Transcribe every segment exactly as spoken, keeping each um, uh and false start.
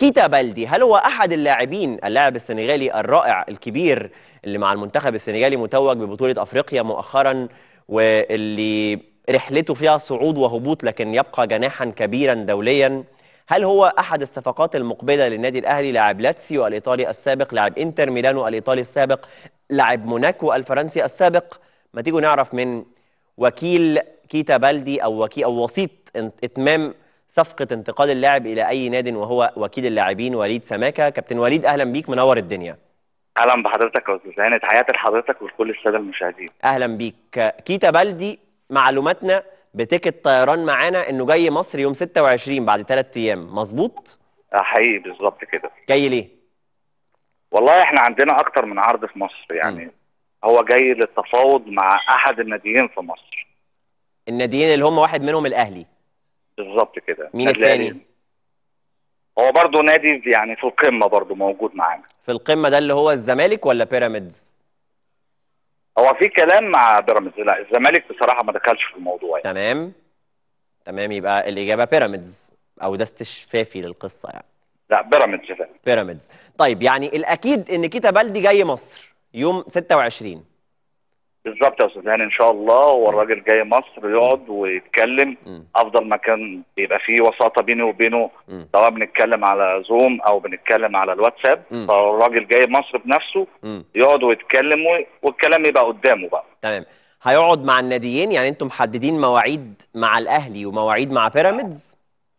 كيتا بالدي هل هو أحد اللاعبين اللاعب السنغالي الرائع الكبير اللي مع المنتخب السنغالي متوج ببطولة أفريقيا مؤخرا، واللي رحلته فيها صعود وهبوط لكن يبقى جناحا كبيرا دوليا؟ هل هو أحد الصفقات المقبلة للنادي الأهلي؟ لاعب لاتسيو الإيطالي السابق، لاعب إنتر ميلانو الإيطالي السابق، لاعب موناكو الفرنسي السابق. ما تيجوا نعرف من وكيل كيتا بالدي أو وكيل أو وسيط إتمام صفقة انتقال اللاعب إلى أي ناد، وهو وكيل اللاعبين وليد سماكة. كابتن وليد، أهلا بيك، منور الدنيا. اهلا بحضرتك يا استاذ هاني، تحياتي لحضرتك ولكل الساده المشاهدين. أهلا بيك. كيتا بالدي معلوماتنا بتيكت طيران معانا إنه جاي مصر يوم ستة وعشرين بعد ثلاث أيام، مظبوط؟ آه حقيقي بالظبط كده. جاي ليه؟ والله احنا عندنا أكتر من عرض في مصر يعني. م. هو جاي للتفاوض مع أحد الناديين في مصر. الناديين اللي هم واحد منهم الأهلي. بالظبط كده. مين التاني؟ هو برضه نادي يعني في القمة برضه موجود معانا. في القمة ده اللي هو الزمالك ولا بيراميدز؟ هو في كلام مع بيراميدز، لا الزمالك بصراحة ما دخلش في الموضوع يعني. تمام تمام، يبقى الإجابة بيراميدز، أو ده استشفافي للقصة يعني. لا بيراميدز فعلا. بيراميدز. طيب يعني الأكيد إن كيتا بالدي جاي مصر يوم ستة وعشرين. بالظبط يا استاذ هاني، ان شاء الله. هو الراجل جاي مصر يقعد ويتكلم. م. افضل مكان بيبقى فيه وساطه بيني وبينه، م. سواء بنتكلم على زوم او بنتكلم على الواتساب. م. فالراجل جاي مصر بنفسه، م. يقعد ويتكلم والكلام يبقى قدامه بقى. تمام. هيقعد مع الناديين؟ يعني انتم محددين مواعيد مع الاهلي ومواعيد مع بيراميدز؟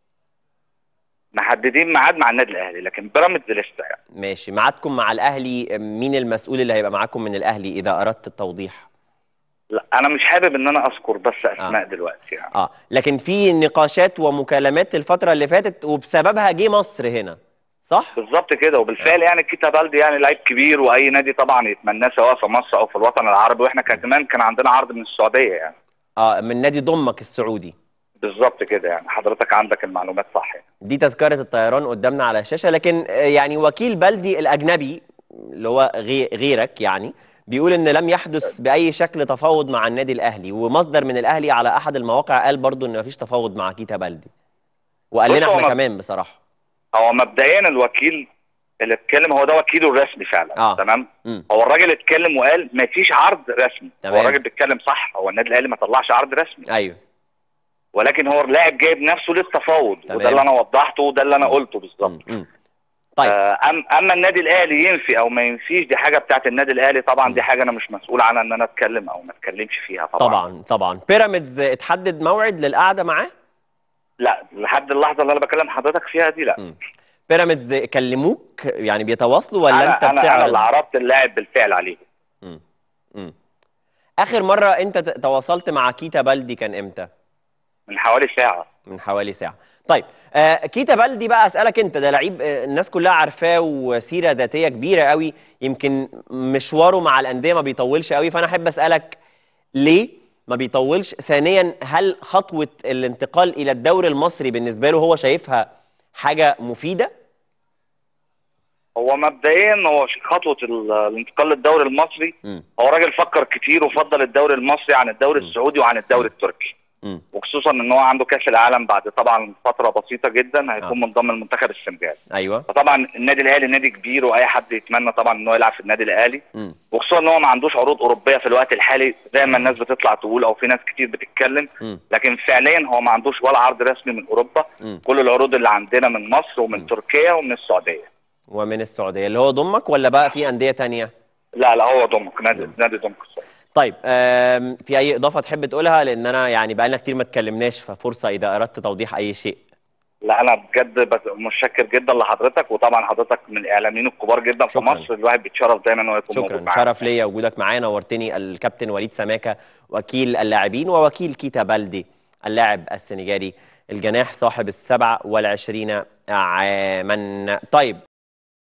محددين ميعاد مع النادي الاهلي، لكن بيراميدز لسه يعني. ماشي. ميعادكم مع الاهلي، مين المسؤول اللي هيبقى معاكم من الاهلي اذا اردت التوضيح؟ لا انا مش حابب ان انا اذكر بس اسماء آه. دلوقتي يعني. اه لكن في نقاشات ومكالمات الفتره اللي فاتت وبسببها جه مصر هنا، صح؟ بالظبط كده. وبالفعل آه. يعني كيتا بالدي يعني لعيب كبير، واي نادي طبعا يتمناه سواء في مصر او في الوطن العربي، واحنا كمان كان عندنا عرض من السعوديه يعني. اه من نادي ضمك السعودي. بالظبط كده يعني، حضرتك عندك المعلومات صح يعني. دي تذكره الطيران قدامنا على الشاشه، لكن يعني وكيل بالدي الاجنبي اللي هو غيرك يعني بيقول ان لم يحدث باي شكل تفاوض مع النادي الاهلي، ومصدر من الاهلي على احد المواقع قال برضو ان مفيش تفاوض مع كيتا بالدي، وقال لنا احنا كمان بصراحه. هو مبدئيا الوكيل اللي اتكلم هو ده وكيله الرسمي فعلا. آه. تمام. م. هو الراجل اتكلم وقال مفيش عرض رسمي. تمام. هو الراجل بيتكلم صح، هو النادي الاهلي ما طلعش عرض رسمي. ايوه. ولكن هو اللاعب جايب نفسه للتفاوض. تمام. وده اللي انا وضحته وده اللي انا قلته بالظبط. طيب. آه اما النادي الاهلي ينفي او ما ينفيش دي حاجه بتاعت النادي الاهلي طبعا. م. دي حاجه انا مش مسؤول عنها ان انا اتكلم او ما اتكلمش فيها طبعا. طبعا طبعا. بيراميدز اتحدد موعد للقعده معاه؟ لا لحد اللحظه اللي انا بكلم حضرتك فيها دي لا. م. بيراميدز كلموك يعني بيتواصلوا ولا أنا انت بتعرض؟ انا انا اللي عرضت اللاعب بالفعل عليه. م. م. اخر مره انت تواصلت مع كيتا بالدي كان امتى؟ من حوالي ساعه. من حوالي ساعه. طيب آه كيتا بالدي بقى اسالك انت، ده لعيب آه الناس كلها عارفاه وسيره ذاتيه كبيره قوي، يمكن مشواره مع الانديه ما بيطولش قوي، فانا احب اسالك ليه ما بيطولش؟ ثانيا، هل خطوه الانتقال الى الدوري المصري بالنسبه له هو شايفها حاجه مفيده؟ هو مبدئيا هو خطوه الانتقال للدوري المصري، م. هو راجل فكر كتير وفضل الدوري المصري عن الدوري م. السعودي وعن الدوري التركي. م. وخصوصا ان هو عنده كاس العالم بعد طبعا فتره بسيطه جدا هيكون آه. منضم لمنتخب السنغال. ايوه. فطبعا النادي الاهلي نادي كبير واي حد يتمنى طبعا ان هو يلعب في النادي الاهلي. م. وخصوصا ان هو ما عندوش عروض اوروبيه في الوقت الحالي زي ما الناس بتطلع تقول او في ناس كتير بتتكلم. م. لكن فعليا هو ما عندوش ولا عرض رسمي من اوروبا. م. كل العروض اللي عندنا من مصر ومن م. تركيا ومن السعوديه. ومن السعوديه اللي هو ضمك ولا بقى في انديه ثانيه؟ لا لا هو ضمك، نادي نادي ضمك السعوديه. طيب في اي اضافه تحب تقولها؟ لان انا يعني بقى لنا كتير ما اتكلمناش، ففرصه اذا اردت توضيح اي شيء. لا انا بجد متشكر جدا لحضرتك، وطبعا حضرتك من الاعلاميين الكبار جدا في مصر، الواحد بيتشرف دايما انه يكون موجود معانا. شكرا، شرف ليا وجودك معانا، نورتني. الكابتن وليد سماكة وكيل اللاعبين ووكيل كيتا بالدي اللاعب السنغالي الجناح صاحب السبع والعشرين عاما. طيب